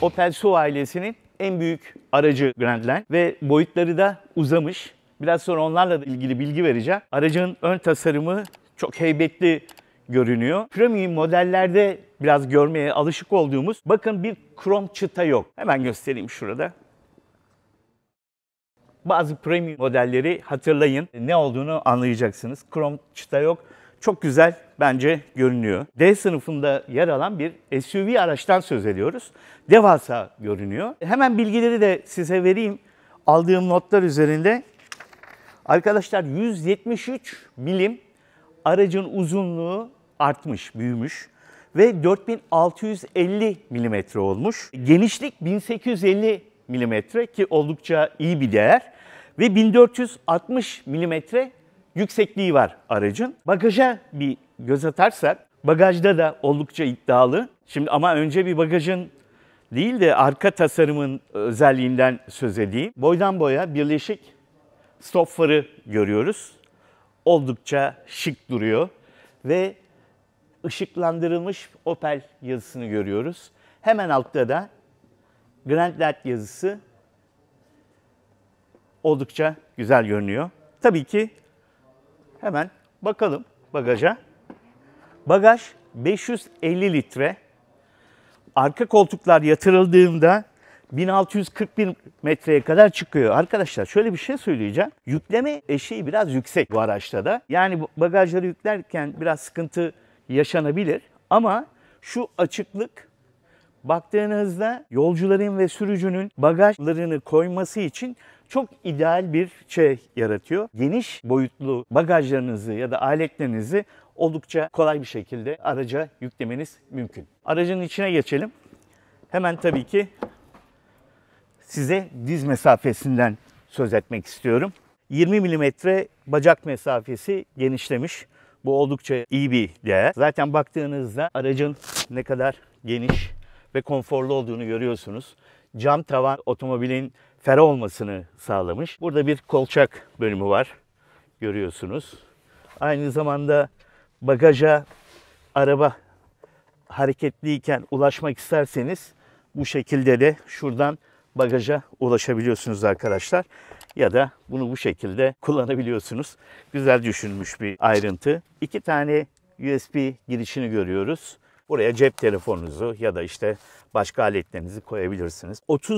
Opel SUV ailesinin en büyük aracı Grandland ve boyutları da uzamış. Biraz sonra onlarla da ilgili bilgi vereceğim. Aracın ön tasarımı çok heybetli görünüyor. Premium modellerde biraz görmeye alışık olduğumuz, bakın bir krom çıta yok. Hemen göstereyim şurada. Bazı premium modelleri hatırlayın, ne olduğunu anlayacaksınız. Krom çıta yok. Çok güzel bence görünüyor. D sınıfında yer alan bir SUV araçtan söz ediyoruz. Devasa görünüyor. Hemen bilgileri de size vereyim. Aldığım notlar üzerinde. Arkadaşlar 173 milim aracın uzunluğu artmış, büyümüş ve 4650 milimetre olmuş. Genişlik 1850 milimetre ki oldukça iyi bir değer ve 1460 milimetre yüksekliği var aracın. Bagaja bir göz atarsak, bagajda da oldukça iddialı. Şimdi ama önce bir bagajın değil de arka tasarımın özelliğinden söz edeyim. Boydan boya birleşik stop farı görüyoruz. Oldukça şık duruyor ve ışıklandırılmış Opel yazısını görüyoruz. Hemen altta da Grandland yazısı oldukça güzel görünüyor. Tabii ki hemen bakalım bagaja. Bagaj 550 litre. Arka koltuklar yatırıldığında 1641 metreye kadar çıkıyor. Arkadaşlar şöyle bir şey söyleyeceğim. Yükleme eşiği biraz yüksek bu araçta da. Yani bagajları yüklerken biraz sıkıntı yaşanabilir. Ama şu açıklık baktığınızda yolcuların ve sürücünün bagajlarını koyması için çok ideal bir şey yaratıyor. Geniş boyutlu bagajlarınızı ya da aletlerinizi oldukça kolay bir şekilde araca yüklemeniz mümkün. Aracın içine geçelim. Hemen tabii ki size diz mesafesinden söz etmek istiyorum. 20 milimetre bacak mesafesi genişlemiş. Bu oldukça iyi bir değer. Zaten baktığınızda aracın ne kadar geniş ve konforlu olduğunu görüyorsunuz. Cam tavan otomobilin ferah olmasını sağlamış. Burada bir kolçak bölümü var. Görüyorsunuz. Aynı zamanda bagaja araba hareketliyken ulaşmak isterseniz bu şekilde de şuradan bagaja ulaşabiliyorsunuz arkadaşlar. Ya da bunu bu şekilde kullanabiliyorsunuz. Güzel düşünülmüş bir ayrıntı. 2 tane USB girişini görüyoruz. Buraya cep telefonunuzu ya da işte başka aletlerinizi koyabilirsiniz.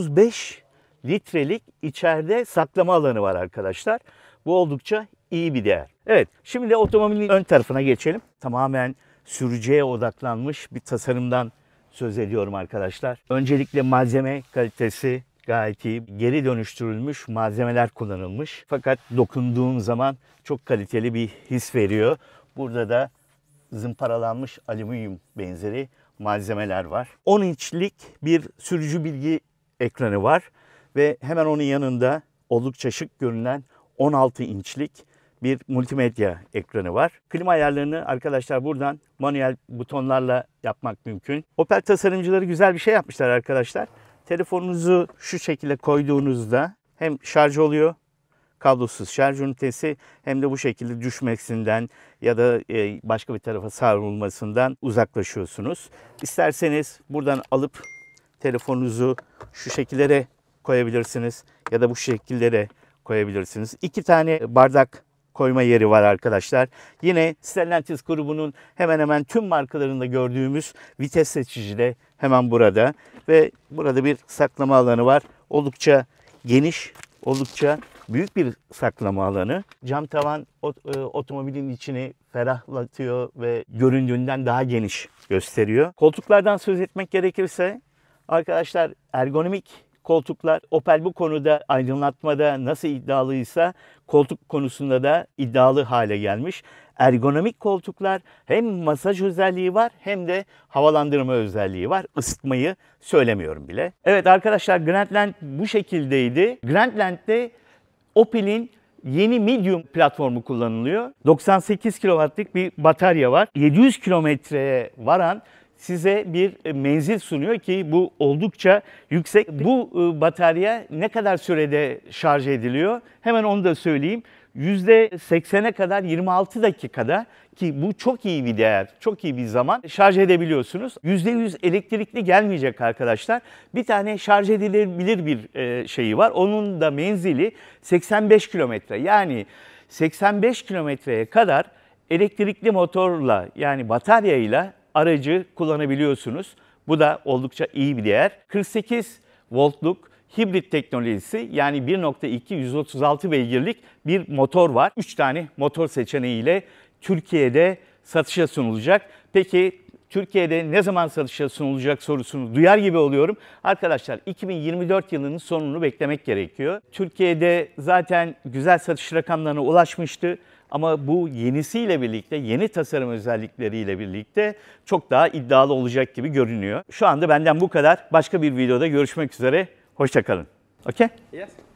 35 litrelik içeride saklama alanı var arkadaşlar. Bu oldukça iyi bir değer. Evet, şimdi de otomobilin ön tarafına geçelim. Tamamen sürücüye odaklanmış bir tasarımdan söz ediyorum arkadaşlar. Öncelikle malzeme kalitesi gayet iyi. Geri dönüştürülmüş malzemeler kullanılmış. Fakat dokunduğum zaman çok kaliteli bir his veriyor. Burada da zımparalanmış alüminyum benzeri malzemeler var. 10 inçlik bir sürücü bilgi ekranı var ve hemen onun yanında oldukça şık görünen 16 inçlik bir multimedya ekranı var. Klima ayarlarını arkadaşlar buradan manuel butonlarla yapmak mümkün. Opel tasarımcıları güzel bir şey yapmışlar arkadaşlar. Telefonunuzu şu şekilde koyduğunuzda hem şarj oluyor, kablosuz şarj ünitesi, hem de bu şekilde düşmesinden ya da başka bir tarafa savrulmasından uzaklaşıyorsunuz. İsterseniz buradan alıp telefonunuzu şu şekillere koyabilirsiniz ya da bu şekillere koyabilirsiniz. 2 tane bardak koyma yeri var arkadaşlar. Yine Stellantis grubunun hemen hemen tüm markalarında gördüğümüz vites seçici de hemen burada ve burada bir saklama alanı var. Oldukça geniş, oldukça büyük bir saklama alanı. Cam tavan otomobilin içini ferahlatıyor ve göründüğünden daha geniş gösteriyor. Koltuklardan söz etmek gerekirse arkadaşlar ergonomik koltuklar. Opel bu konuda aydınlatmada nasıl iddialıysa koltuk konusunda da iddialı hale gelmiş. Ergonomik koltuklar hem masaj özelliği var hem de havalandırma özelliği var. Isıtmayı söylemiyorum bile. Evet arkadaşlar, Grandland bu şekildeydi. Grandland'de Opel'in yeni Medium platformu kullanılıyor. 98 kW'lık bir batarya var. 700 kilometreye varan size bir menzil sunuyor ki bu oldukça yüksek. Bu batarya ne kadar sürede şarj ediliyor? Hemen onu da söyleyeyim. %80'e kadar 26 dakikada, ki bu çok iyi bir değer, çok iyi bir zaman şarj edebiliyorsunuz. %100 elektrikli gelmeyecek arkadaşlar. Bir tane şarj edilebilir bir şeyi var. Onun da menzili 85 kilometre. Yani 85 kilometreye kadar elektrikli motorla, yani bataryayla aracı kullanabiliyorsunuz. Bu da oldukça iyi bir değer. 48 voltluk hibrit teknolojisi, yani 1.2 136 beygirlik bir motor var. 3 tane motor seçeneğiyle Türkiye'de satışa sunulacak. Peki Türkiye'de ne zaman satışa sunulacak sorusunu duyar gibi oluyorum. Arkadaşlar 2024 yılının sonunu beklemek gerekiyor. Türkiye'de zaten güzel satış rakamlarına ulaşmıştı. Ama bu yenisiyle birlikte, yeni tasarım özellikleriyle birlikte çok daha iddialı olacak gibi görünüyor. Şu anda benden bu kadar. Başka bir videoda görüşmek üzere. Hoşça kalın. Okay? Yes.